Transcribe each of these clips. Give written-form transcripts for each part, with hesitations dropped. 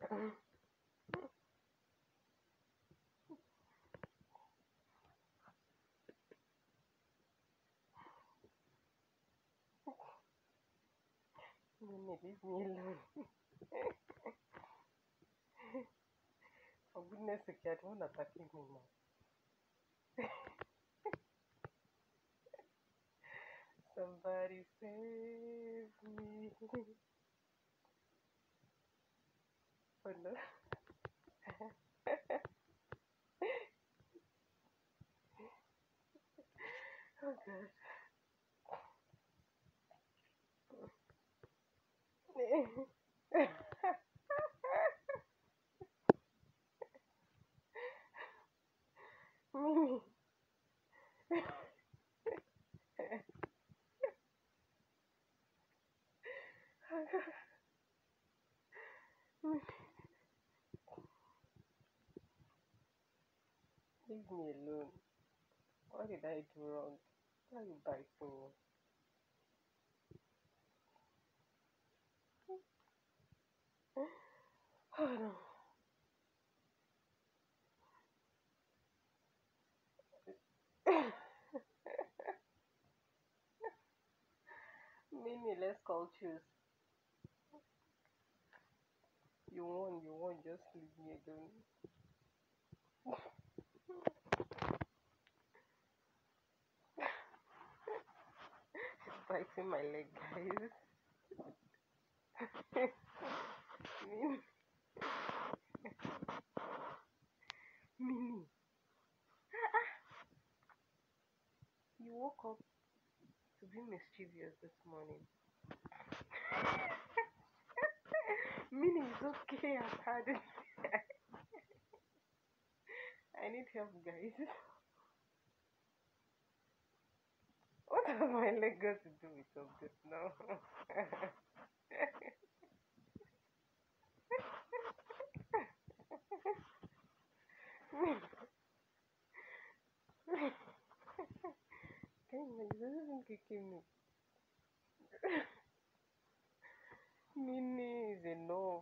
Mimi, leave me alone. For goodness sake, I don't want to attack me now. Somebody save me. Oh no. Oh god. Mimi. Leave me alone. What did I do wrong? Why are you biting me? Oh no. Mimi, let's call choose. You won, just leave me alone. She's biting my leg, guys. Mimi, Mimi, you woke up to be mischievous this morning. Mimi, it's okay, I've had it. I need help, guys. What has my leg got to do with all this now? Can you imagine? This isn't kicking me. Mini is enough.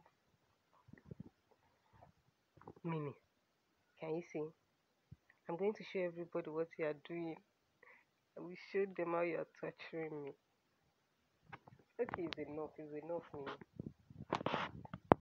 Mini, can you see? I'm going to show everybody what you are doing. I will show them how you are torturing me. Okay, it's enough, Mini.